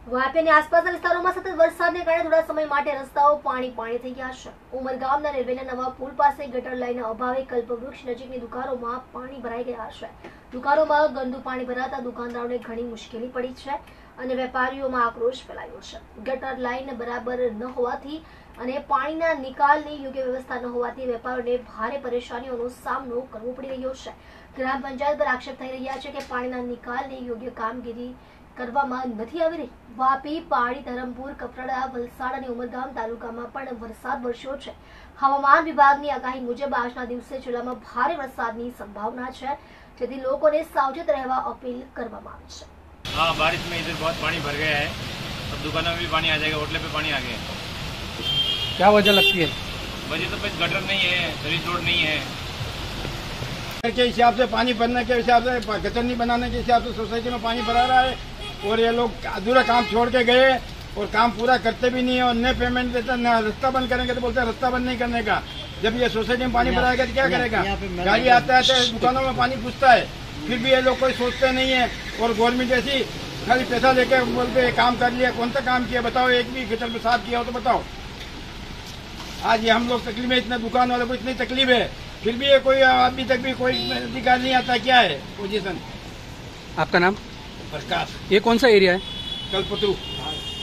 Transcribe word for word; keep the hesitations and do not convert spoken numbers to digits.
વાપી અને આસપાસના વિસ્તારોમાં સતત વરસાદને કારણે થોડા સમય માટે રસ્તાઓ પાણી પાણી થઈ ગયા છે। ઉમરગામના રેલવેના નવા પુલ પાસે ગટર લાઈનના અભાવે કલ્પવૃક્ષ નજીકની દુકાનોમાં પાણી ભરાઈ ગયા છે। દુકાનોમાં ગંદુ પાણી ભરાતા દુકાનદારોને ઘણી મુશ્કેલી પડી છે અને વેપારીઓમાં આક્રોશ ફેલાયો છે। ગટર લાઈન બરાબર ન હોવાથી અને પાણીના નિકાલની યોગ્ય વ્યવસ્થા ન હોવાથી વેપારીઓને ભારે પરેશાનીઓનો સામનો કરવો પડી રહ્યો છે। ગ્રામ પંચાયત પર આક્ષેપ થઈ રહ્યા છે કે પાણીના નિકાલની યોગ્ય કામગીરી કરવામાં નથી આવી રહી। વાપી, પાણી, ધરમપુર, કપરાડા, વલસાડ અને ઉમરગામ તાલુકામાં પણ વરસાદ વરસ્યો છે। હવામાન વિભાગની આગાહી મુજબ આજના દિવસે જિલ્લામાં ભારે વરસાદની સંભાવના છે, જેથી લોકોને સાવચેત રહેવા અપીલ કરવામાં આવી છે। हाँ, बारिश में इधर बहुत पानी भर गया है। अब दुकानों में भी पानी आ जाएगा, होटल पे पानी आ गया है। क्या वजह लगती है? वजह तो बस गटर नहीं है, सर्विस रोड नहीं है के हिसाब से पानी भरने के हिसाब से गटर नहीं बनाने के हिसाब से सोसाइटी में पानी भरा रहा है और ये लोग अधूरा काम छोड़ के गए और काम पूरा करते भी नहीं है और न पेमेंट देते न रास्ता बंद करेंगे तो बोलते हैं रास्ता बंद नहीं करने का। जब ये सोसाइटी में पानी भराएगा तो क्या करेगा? गाड़ी आता है तो दुकानों में पानी घुसता है, फिर भी ये लोग कोई सोचते नहीं है और गवर्नमेंट ऐसी खाली पैसा लेके बोलते काम कर लिया। कौन सा काम किया बताओ? एक भी गटर में साफ किया हो तो बताओ। आज ये हम लोग तकलीफ में, इतने दुकान वाले को इतनी तकलीफ है, फिर भी ये कोई अभी तक भी कोई अधिकार नहीं आता। क्या है पोजीशन? आपका नाम? प्रकाश। ये कौन सा एरिया है? कल्पतरू।